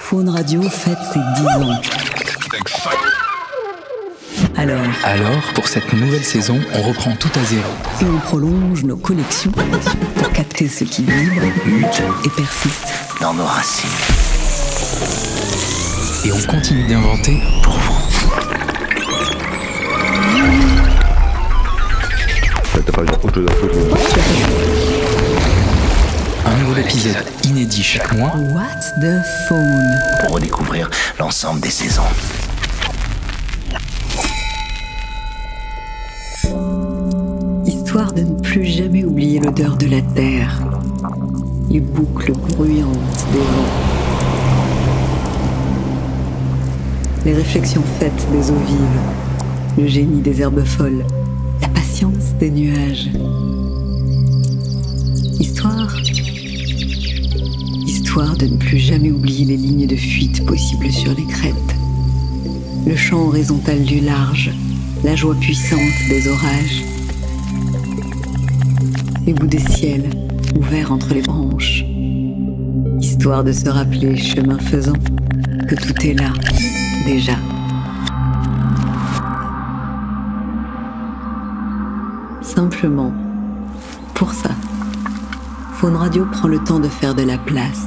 Faune Radio fête ses 10 ans. Alors, pour cette nouvelle saison, on reprend tout à zéro. Et on prolonge nos collections pour capter ce qui vibre, lutte et persiste dans nos racines. Et on continue d'inventer pour vous. Un nouvel épisode inédit chaque mois. What the Faune. Pour redécouvrir l'ensemble des saisons. Histoire de ne plus jamais oublier l'odeur de la terre, les boucles bruyantes des vents, les réflexions faites des eaux vives, le génie des herbes folles, la patience des nuages. Histoire de ne plus jamais oublier les lignes de fuite possibles sur les crêtes, le chant horizontal du large, la joie puissante des orages, les bouts de ciel ouverts entre les branches, histoire de se rappeler, chemin faisant, que tout est là, déjà. Simplement, pour ça, Faune Radio prend le temps de faire de la place.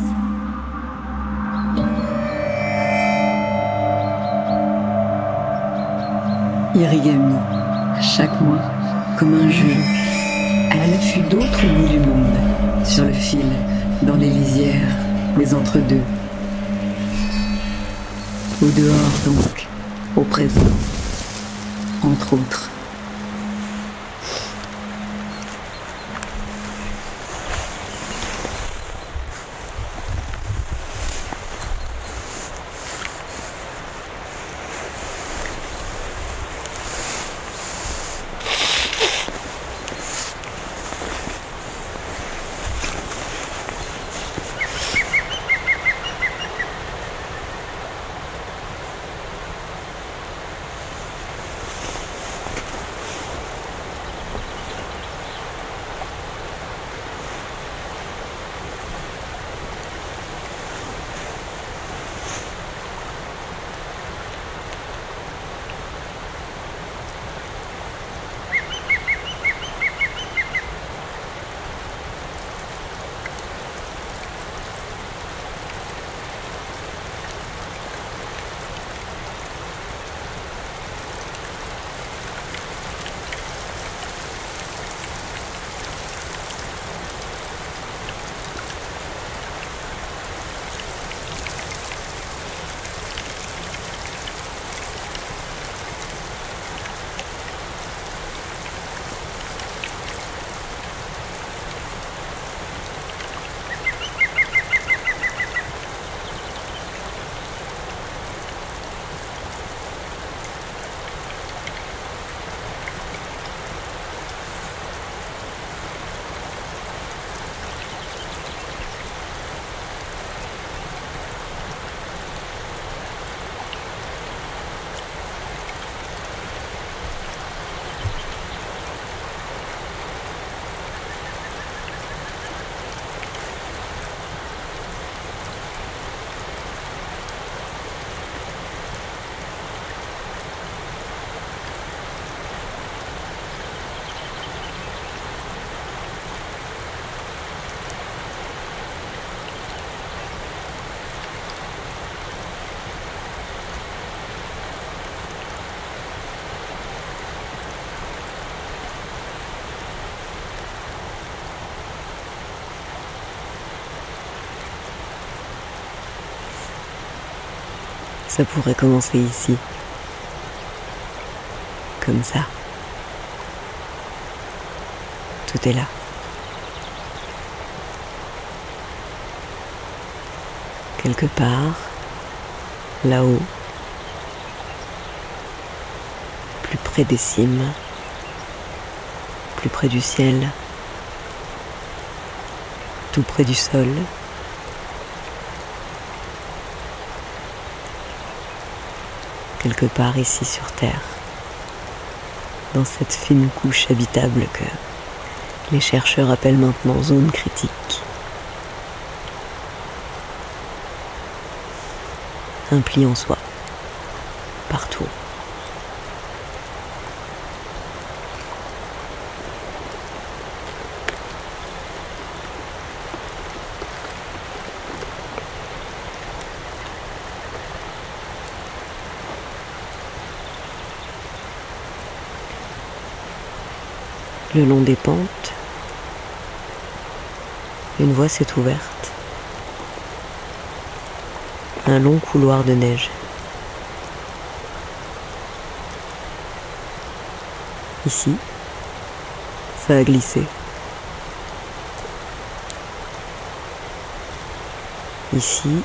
Irigami, chaque mois, comme un jeu, à l'affût d'autres bouts du monde, sur le fil, dans les lisières, les entre-deux. Au dehors donc, au présent, entre autres. Ça pourrait commencer ici, comme ça. Tout est là. Quelque part, là-haut, plus près des cimes, plus près du ciel, tout près du sol. Quelque part ici sur Terre, dans cette fine couche habitable que les chercheurs appellent maintenant zone critique. un pli en soie, partout. Le long des pentes, une voie s'est ouverte. Un long couloir de neige. Ici, ça a glissé. Ici,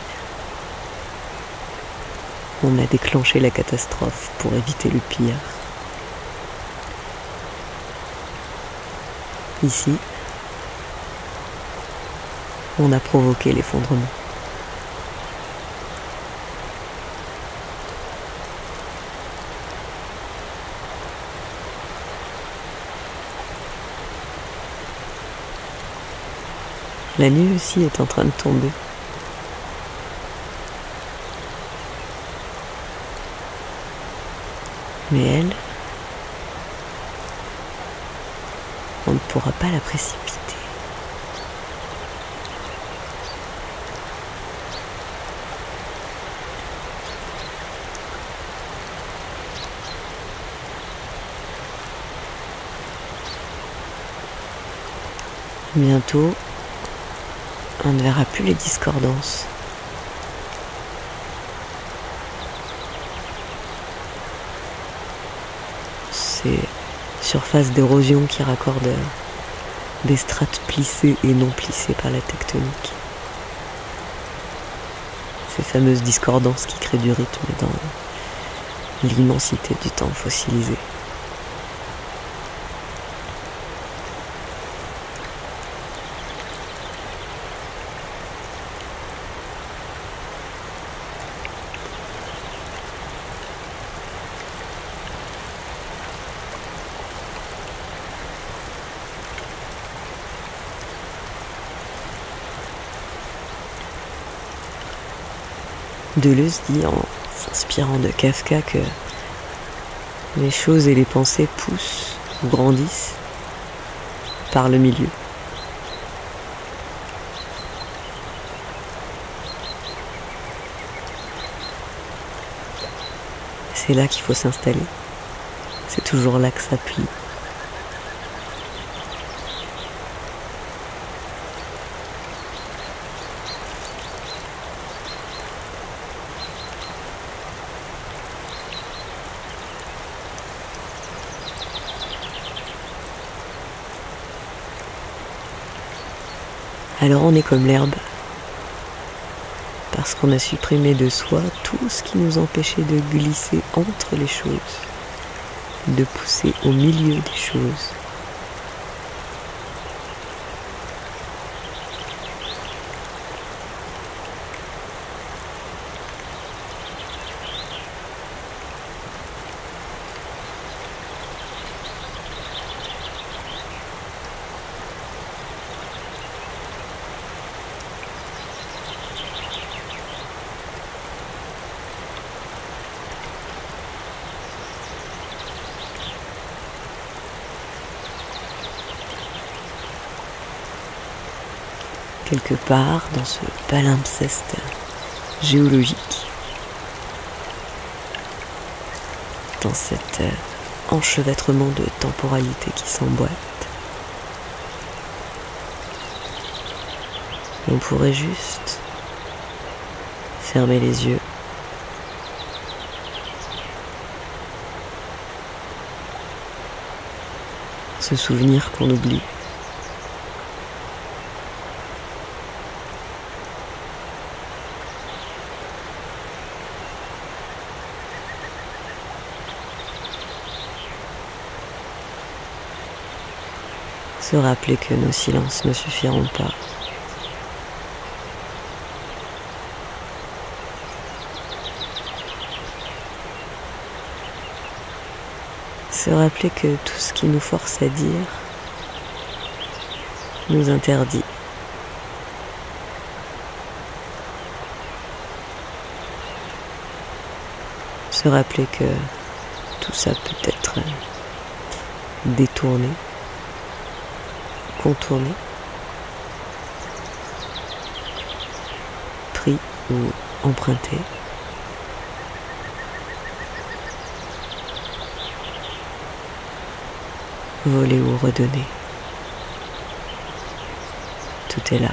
on a déclenché la catastrophe pour éviter le pire. Ici, on a provoqué l'effondrement. La nuit aussi est en train de tomber. Mais elle, on ne pourra pas la précipiter. Bientôt, on ne verra plus les discordances. Ces surfaces d'érosion qui raccordent des strates plissées et non plissées par la tectonique. Ces fameuses discordances qui créent du rythme dans l'immensité du temps fossilisé. Deleuze dit en s'inspirant de Kafka que les choses et les pensées poussent ou grandissent par le milieu. C'est là qu'il faut s'installer. C'est toujours là que ça plie. Alors on est comme l'herbe, parce qu'on a supprimé de soi tout ce qui nous empêchait de glisser entre les choses, de pousser au milieu des choses. Quelque part dans ce palimpseste géologique, dans cet enchevêtrement de temporalité qui s'emboîte, on pourrait juste fermer les yeux, se souvenir qu'on oublie. Se rappeler que nos silences ne suffiront pas. Se rappeler que tout ce qui nous force à dire nous interdit. Se rappeler que tout ça peut être détourné, contourné, pris ou emprunté. Volé ou redonné. Tout est là.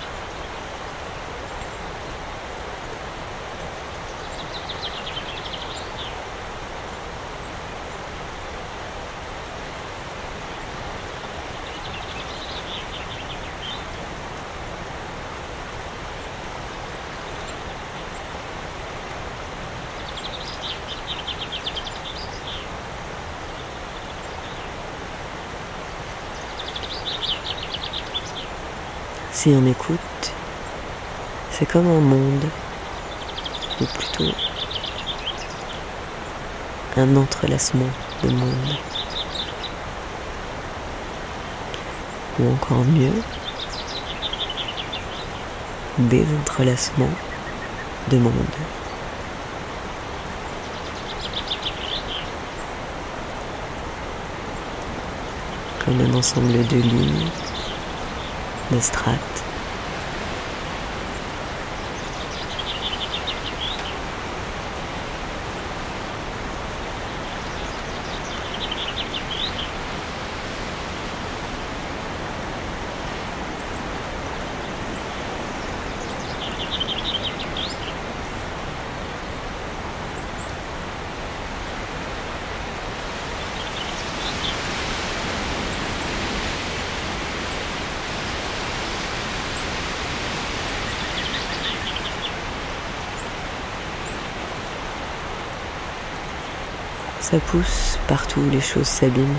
Si on écoute, c'est comme un monde, ou plutôt un entrelacement de mondes. Ou encore mieux, des entrelacements de mondes. Comme un ensemble de lignes, de strates. Ça pousse partout où les choses s'abîment.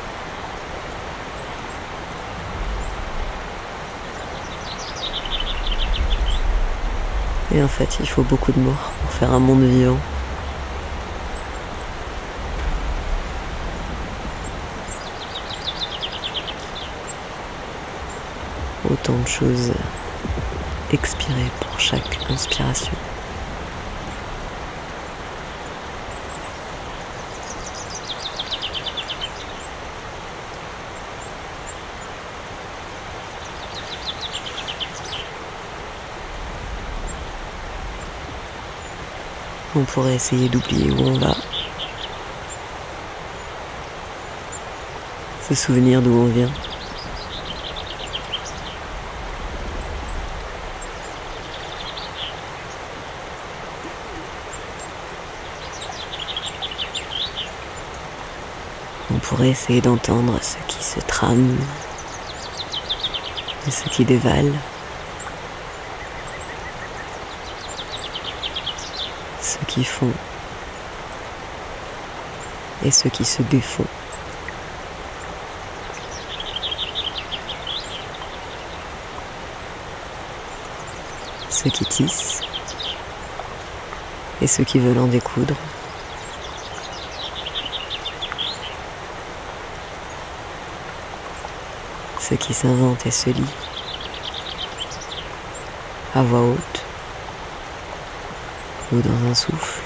Et en fait, il faut beaucoup de morts pour faire un monde vivant. Autant de choses expirées pour chaque inspiration. On pourrait essayer d'oublier où on va, se souvenir d'où on vient. On pourrait essayer d'entendre ce qui se trame et ce qui dévale. Ceux qui font et ceux qui se défont. Ceux qui tissent et ceux qui veulent en découdre. Ceux qui s'inventent et se lient à voix haute ou dans un souffle.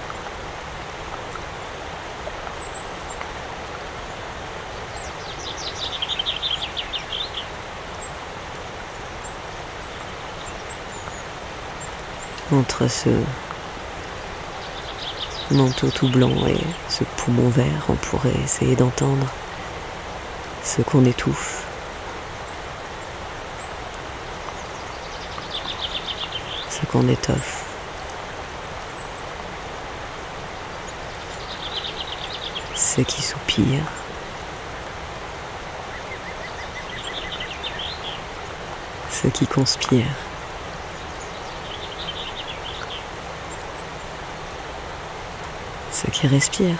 Entre ce manteau tout blanc et ce poumon vert, on pourrait essayer d'entendre ce qu'on étouffe. Ce qu'on étoffe. Ceux qui soupirent. Ceux qui conspirent. Ceux qui respirent.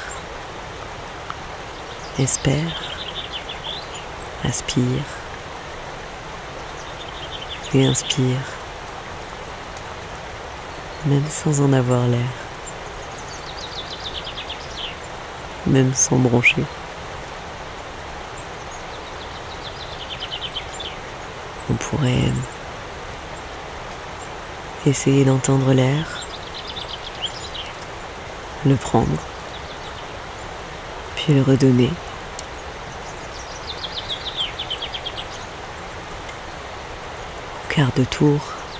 Espèrent. Aspirent. Et inspirent. Même sans en avoir l'air. Même sans broncher. On pourrait essayer d'entendre l'air, le prendre, puis le redonner. Au quart de tour,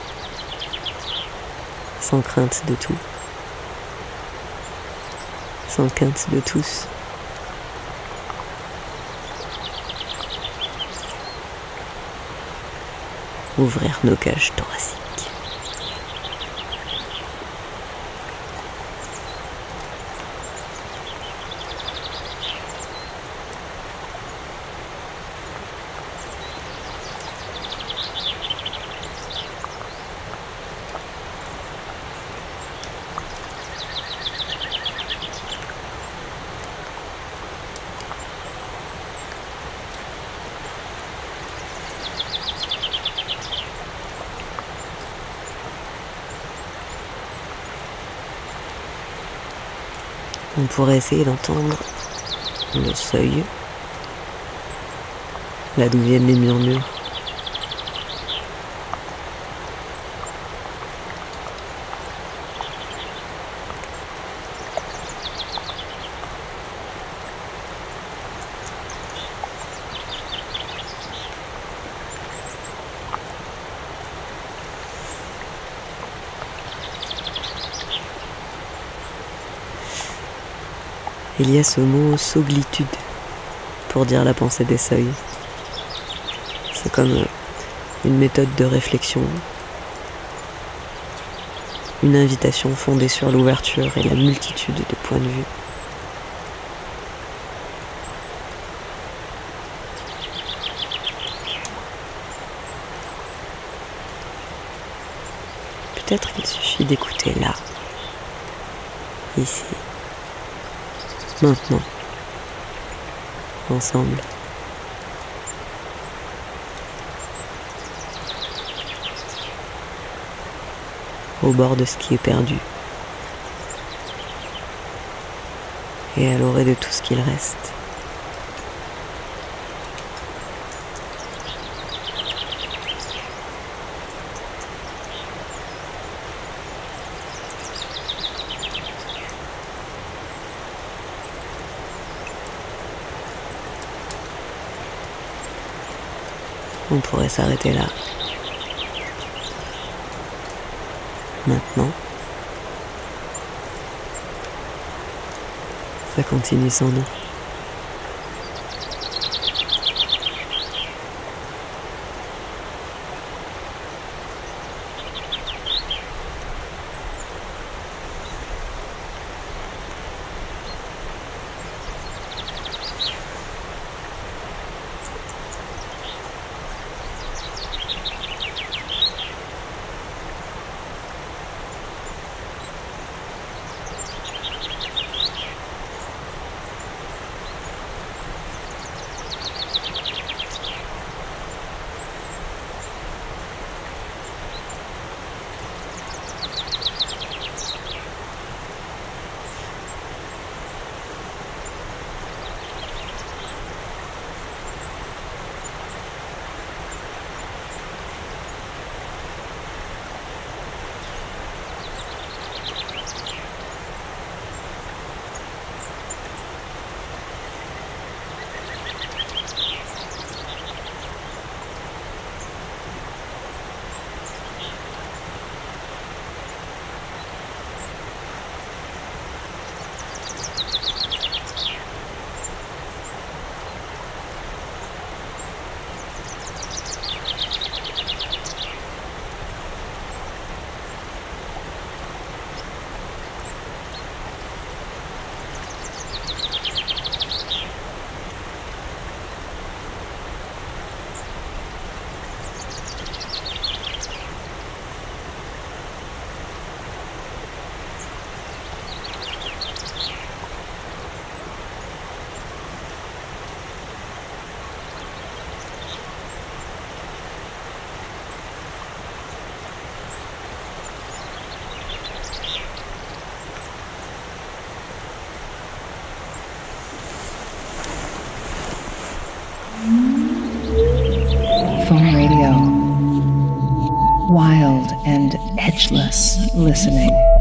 sans crainte de tout, sans crainte de tous. Ouvrir nos cages thoraciques. On pourrait essayer d'entendre le seuil, là d'où viennent les murmures. Il y a ce mot soglitude pour dire la pensée des seuils. C'est comme une méthode de réflexion, une invitation fondée sur l'ouverture et la multitude de points de vue. Peut-être qu'il suffit d'écouter là, ici. Maintenant, ensemble. Au bord de ce qui est perdu. Et à l'orée de tout ce qu'il reste. On pourrait s'arrêter là. Maintenant, ça continue sans nous. Phone Radio. Wild and edgeless listening.